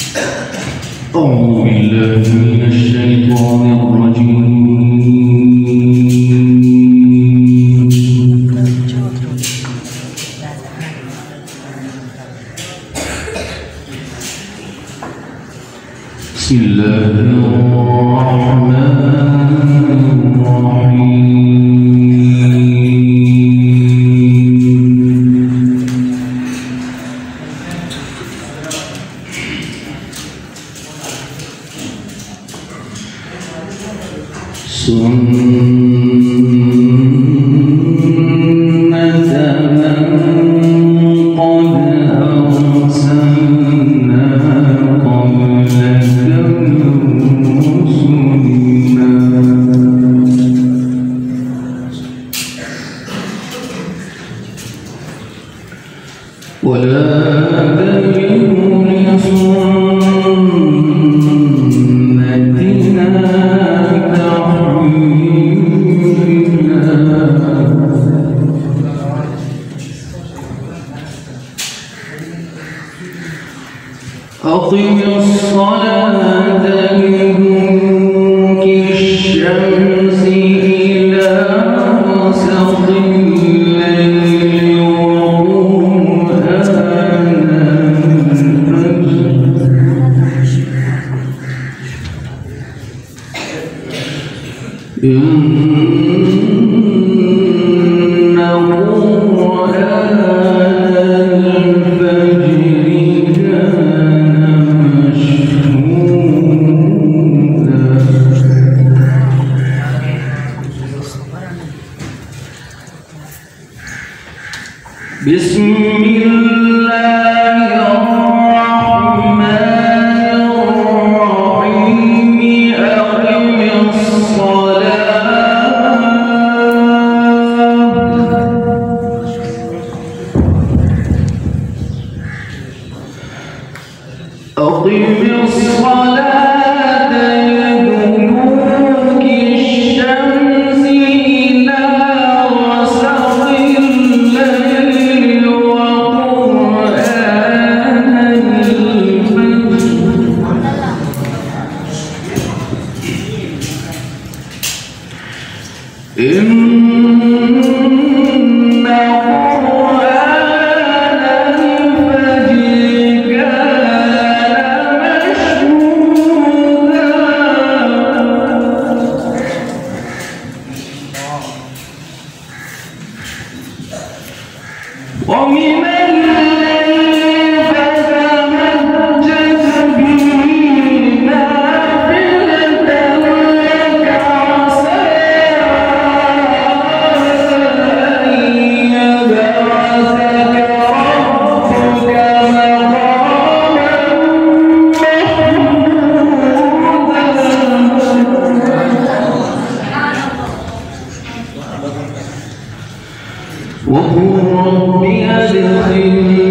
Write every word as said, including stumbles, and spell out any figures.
أعوذ بالله من الشيطان الرجيم. بسم الله الرحمن الرحيم. ولا تملوا لسنتنا تحويلا أقم الصلاة لدلوك الشمس إلى غسق الليل إن قرآن الفجر كان مشهودا بسم الله الرحمن الرحيم أقم أقم الصلاة لدلوك الشمس إلى غسق الليل وقرآن الفجر إن ومن الليل فتهجد به نافلة لك عسى أن يبعثك ربك مقاما محمودا وقل رب أدخلني